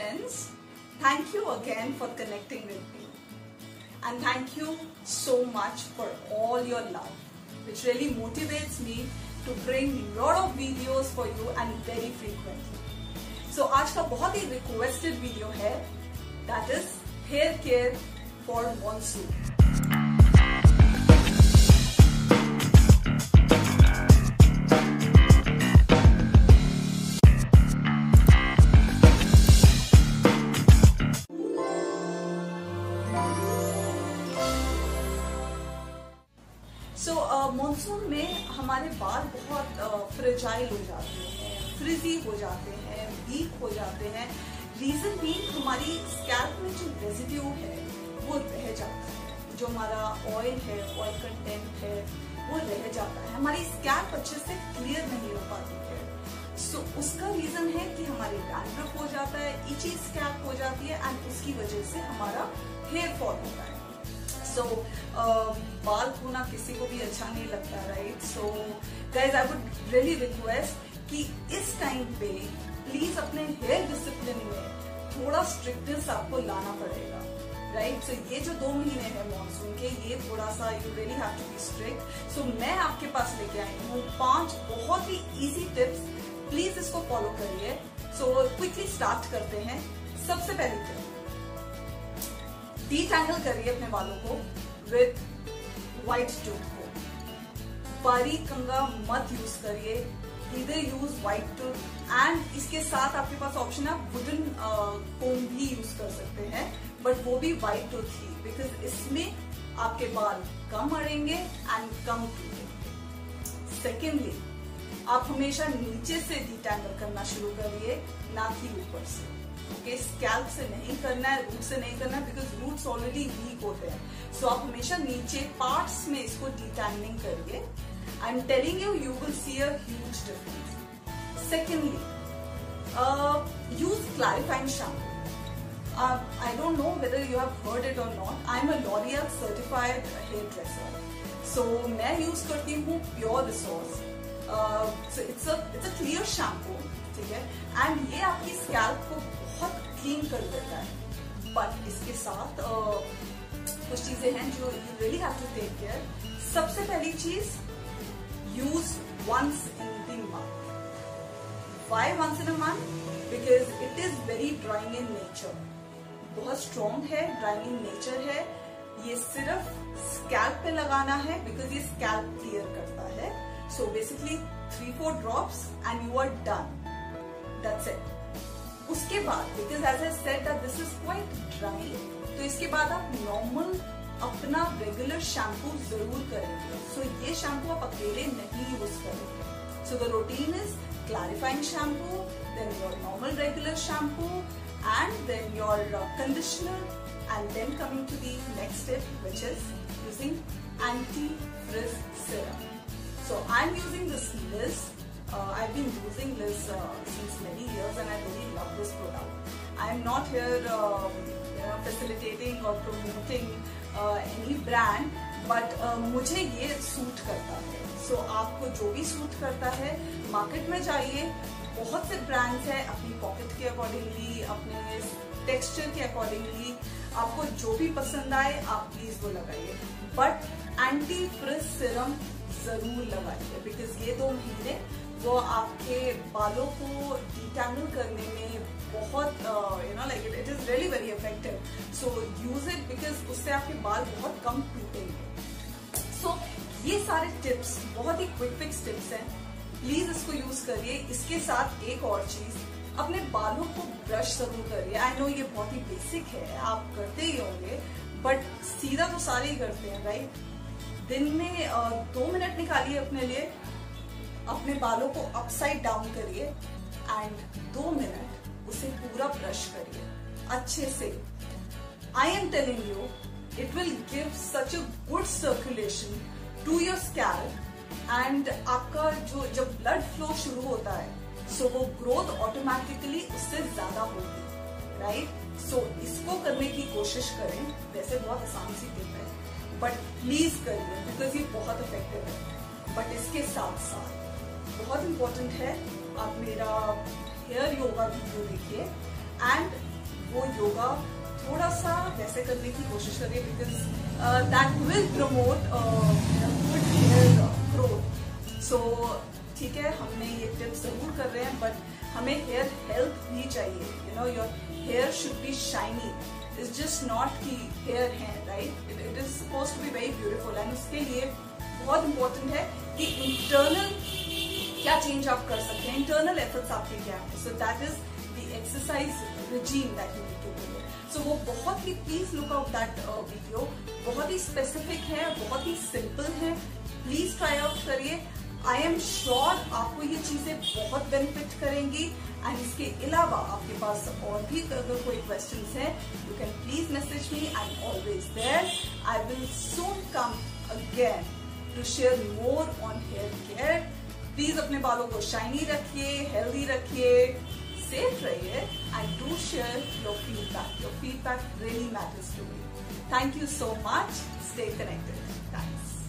friends, thank you again for connecting with me, and thank you so much for all your love, which really motivates me to bring lot of videos for you and very frequently. So आज का बहुत ही requested video है, that is hair care for monsoon. Monsoon में हमारे बाल बहुत fragile हो जाते हैं, फ्रिजी हो जाते हैं, वीक हो जाते हैं. रीजन भी हमारी स्कैल्प में जो रेजिड्यू है वो रह जाता है, जो हमारा ऑयल है, ऑयल कंटेंट है वो रह जाता है, हमारी स्कैल्प अच्छे से क्लियर नहीं हो पाती है. सो उसका रीजन है कि हमारी डैंड्रफ हो जाता है, इची स्कैल्प हो जाती है एंड उसकी वजह से हमारा हेयर फॉल होता है. सो बाल खोना किसी को भी अच्छा नहीं लगता, right? So guys I would really request कि इस टाइम पे प्लीज अपने हेयर डिसिप्लिन में थोड़ा स्ट्रिक्टनेस आपको लाना पड़ेगा, राइट? सो ये जो 2 महीने हैं मॉनसून के, ये थोड़ा सा you really have to be strict. So मैं आपके पास लेके आई हूँ 5 बहुत ही इजी टिप्स, प्लीज इसको फॉलो करिए. सो क्विकली स्टार्ट करते हैं. सबसे पहली टिप, डीटैंगल करिए अपने बालों को विद व्हाइट टूथ को. बारीक कंघा मत यूज करिए, इधर यूज व्हाइट टूथ एंड इसके साथ आपके पास ऑप्शन है वुडन कोम भी यूज कर सकते हैं, बट वो भी व्हाइट टूथ ही, बिकॉज इसमें आपके बाल कम अड़ेंगे एंड कम टूटेंगे. सेकेंडली, आप हमेशा नीचे से डीटैंगल करना शुरू करिए, ना कि ऊपर से. ओके, स्कैल्प से नहीं करना है, रूट से नहीं करना है, बिकॉज रूट्स ऑलरेडी वीक होते हैं. सो आप हमेशा नीचे पार्ट्स में इसको डीटैंगलिंग करिए. I am telling you, you will see a huge difference. Secondly, use clarifying shampoo. I don't know whether you have heard it or not. I am a L'Oreal certified hairdresser. So मैं use करती हूँ Pure Resource. So it's a clear shampoo, ठीक है, and ये आपकी scalp को बहुत clean कर देता है. बट इसके साथ कुछ चीजें हैं जो you really have to take care. सबसे पहली चीज, use once in the month. Why once in a month? Because it is very drying in nature. बहुत स्ट्रॉन्ग है, ड्राइंग इन नेचर है. ये सिर्फ स्कैल्प पे लगाना है, बिकॉज ये स्कैल्प क्लियर करता है. So basically 3-4 drops and you are done. That's it. उसके बाद, because as I said that this is quite dry, तो इसके बाद आप नॉर्मल अपना रेगुलर शैम्पू जरूर करेंगे. सो ये शैम्पू आप अकेले नहीं यूज करेंगे. So the routine is clarifying shampoo, then your normal regular shampoo and then your conditioner, and then coming to the next step which is using anti-frizz serum. So I am using this Liz. I've been using Liz since many years and I really love this product. I am not here facilitating or promoting any brand, but मुझे ये suit करता है. So आपको जो भी suit करता है, market में जाइए, बहुत से ब्रांड्स हैं, अपनी पॉकेट के अकॉर्डिंगली, अपने टेक्सचर के अकॉर्डिंगली, आपको जो भी पसंद आए आप प्लीज वो लगाइए. बट एंटी फ्रिज सिरम जरूर लगाइए, बिकॉज ये 2 महीने वो आपके बालों को डिटैंगल करने में बहुत like it is really very effective. So use it, because उससे आपके बाल बहुत कम टूटेंगे. सो ये सारे टिप्स बहुत ही क्विक फिक्स टिप्स हैं, प्लीज इसको यूज करिए. इसके साथ एक और चीज, अपने बालों को ब्रश जरूर करिए. आई नो ये बहुत ही बेसिक है, आप करते ही होंगे, बट सीधा तो सारे ही करते हैं, राइट? दिन में 2 मिनट निकालिए अपने लिए, अपने बालों को अपसाइड डाउन करिए एंड 2 मिनट उसे पूरा ब्रश करिए अच्छे से. I am telling you, it will give such a good circulation to your scalp and आपका जो जब ब्लड फ्लो शुरू होता है, सो वो ग्रोथ ऑटोमेटिकली उससे ज्यादा होगी, राइट? सो इसको करने की कोशिश करें. वैसे बहुत आसान सी टिप है, बट प्लीज करिए, बिकॉज ये बहुत इफेक्टिव है. बट इसके साथ साथ बहुत इंपॉर्टेंट है, आप मेरा हेयर योगा वीडियो देखिए एंड वो योगा थोड़ा सा वैसे करने की कोशिश करिए, because that will promote good hair growth. So ठीक है, हमने ये टिप्स जरूर कर रहे हैं, बट हमें हेयर हेल्थ भी चाहिए। You know, your hair should be shiny, it's just not की हेयर है, right? It is supposed to be very beautiful, and उसके लिए बहुत इंपॉर्टेंट है कि इंटरनल क्या चेंज आप कर सकते हैं, इंटरनल एफर्ट्स आपके क्या है। So that is the exercise regime that you need to do. So वो बहुत ही, please look out that video, बहुत ही स्पेसिफिक है, बहुत ही सिंपल है, प्लीज ट्राई आउट करिए। आई एम श्योर आपको ये चीजें बहुत बेनिफिट करेंगी। एंड इसके अलावा आपके पास और भी अगर कोई क्वेश्चंस है, you can please message me, I am always there. I will soon come again to share more on hair care. Please अपने बालों को शाइनी रखिए, हेल्दी रखिए, सेफ रहिए, and do share your feedback. Your feedback really matters to me. Thank you so much. Stay connected. Thanks.